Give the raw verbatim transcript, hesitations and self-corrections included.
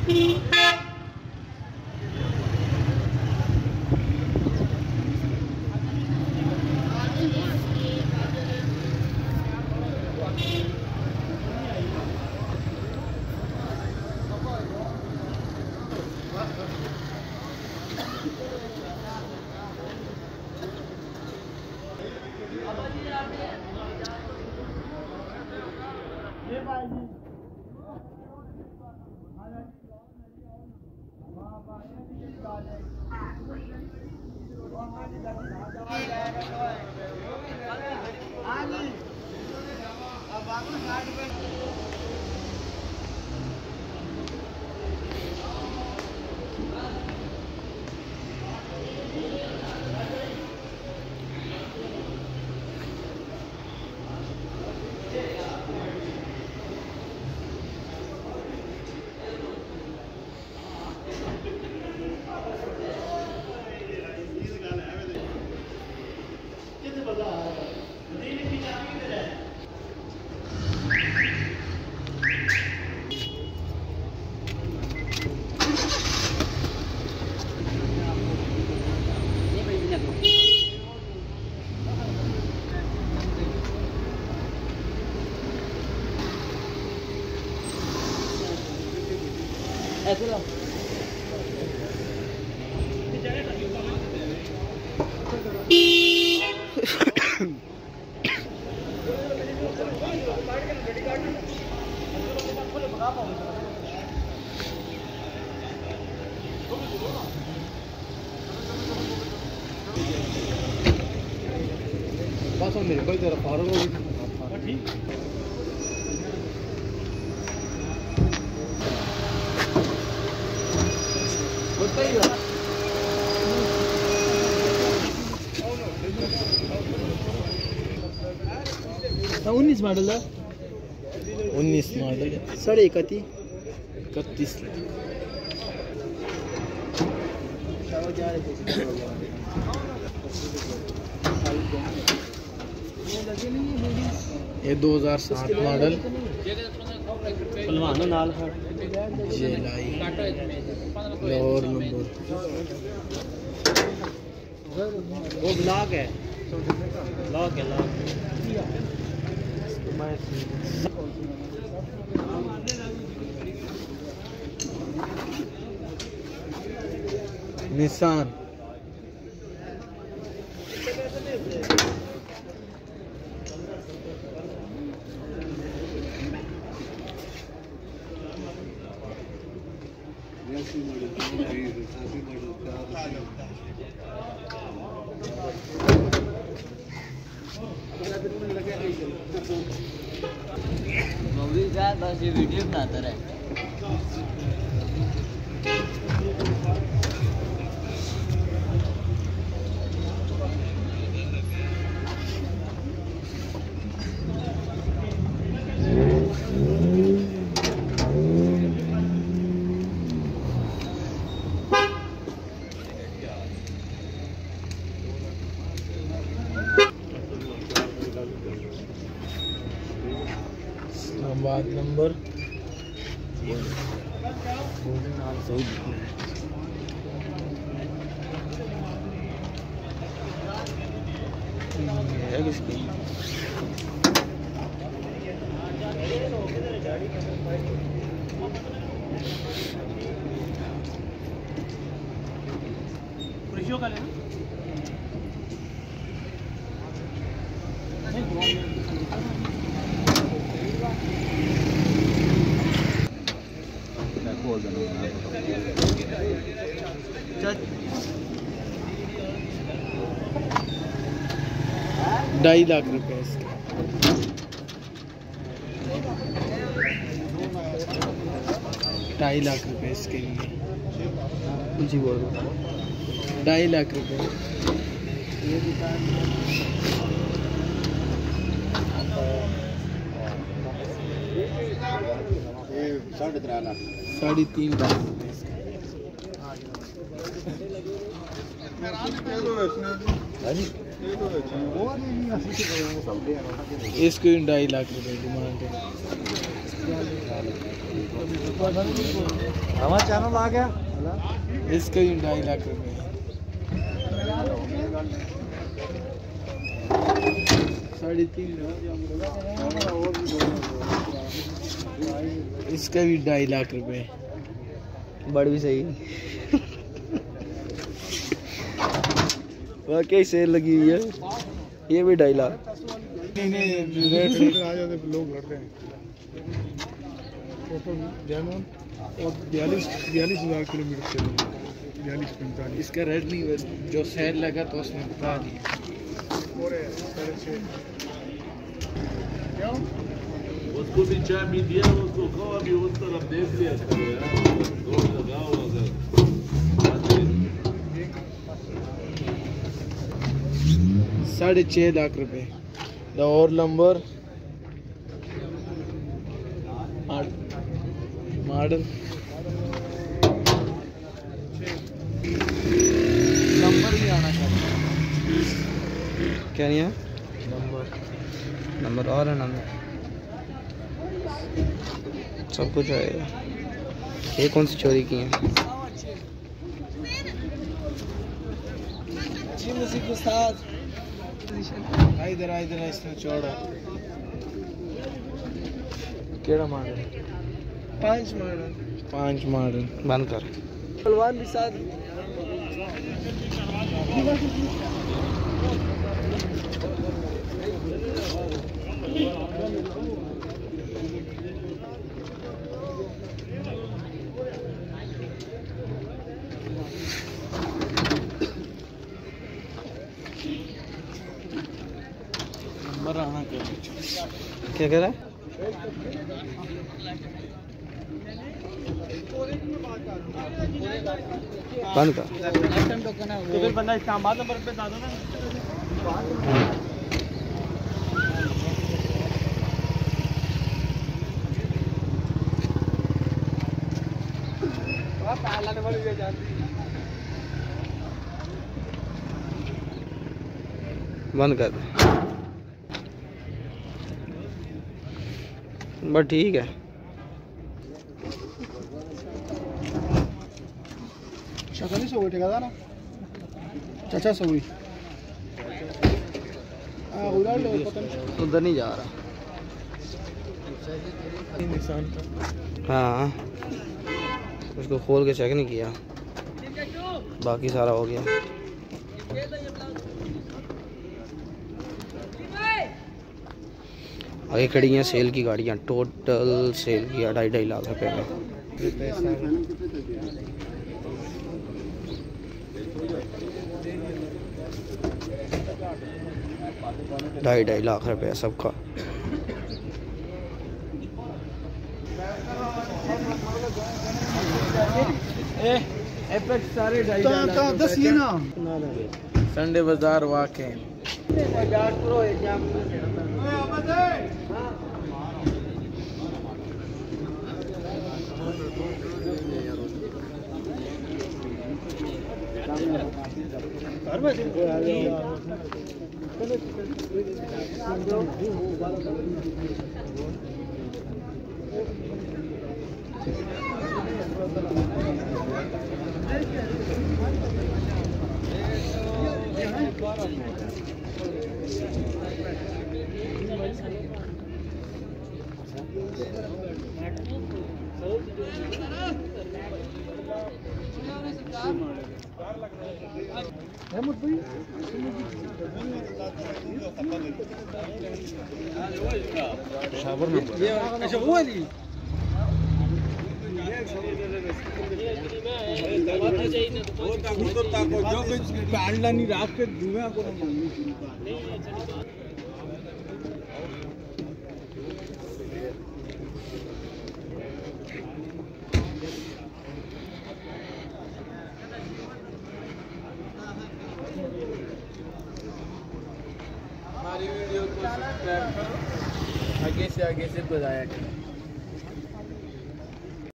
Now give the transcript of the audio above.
ऐसे लो बस मेरे कोई तेरा फारूक होगी ठीक उन्नीस मॉडल है उन्नीस मॉडल साढ़े इकतीस इकतीस ये दो हज़ार सात मॉडल नाल लाहौर नंबर वो ब्लॉक है लॉक है लॉक निसान बस ये वीडियो बनाता रहे इस्लामाबाद नंबर है किसकी खुशियों का लेना ढाई लाख रुपए इसके ढाई लाख रुपए इसके लिए जी बोल ढाई लाख रुपए साढ़े तीन लाख साढ़े तीन लाख रुपए इसके ढाई लाख रुपए डिमांड है। हमारा चैनल आ गया, इसका ही ढाई लाख रुपए। साढ़े तीन इसका भी ढाई लाख रुपए। बड़ भी सही वाकई सेल लगी हुई है। ये भी ढाई लाख। नहीं नहीं रेट आ जाते लोग लड़ते हैं। और बयालीस बयालीस हजार किलोमीटर चले, बयालीस पैंतालीस। इसका रेट नहीं, जो सेल लगा तो उसने बता दिया। उसको भी चाय भी दिया, उसको कहो अभी उस तरफ देख लिया करो यार, दौड़ लगाओ अगर। साढ़े छः लाख रुपए। लाहौर नंबर मॉडल नंबर भी आना चाहिए। क्या नहीं है? नंबर नंबर और है नंबर सब कुछ आएगा। ये कौन सी चोरी की है? इधर इधर इसने चौड़ा केड़ा मॉडल? पांच मॉडल। पांच मॉडल बंद कर। पहलवान भी साथ नंबर आना कर। क्या कह रहा है? बंद कर। तो फिर बंदा इस्लामाबाद नंबर पे बता दो ना। बंद कर दे। बस ठीक है। शक्ल सौ ठेका ना चाचा सौ उधर नहीं जा रहा। हाँ उसको खोल के चेक नहीं किया, बाकी सारा हो गया। आगे खड़ी हैं सेल की गाड़ियाँ, टोटल सेल किया ढाई ढाई लाख रुपए में। ढाई ढाई लाख रुपए सबका। सारे दसिए ना संडे बाजार वाके नहीं रात के धुआं को हमारी वीडियो को सब्सक्राइब करो, आगे से आगे से बताया करो।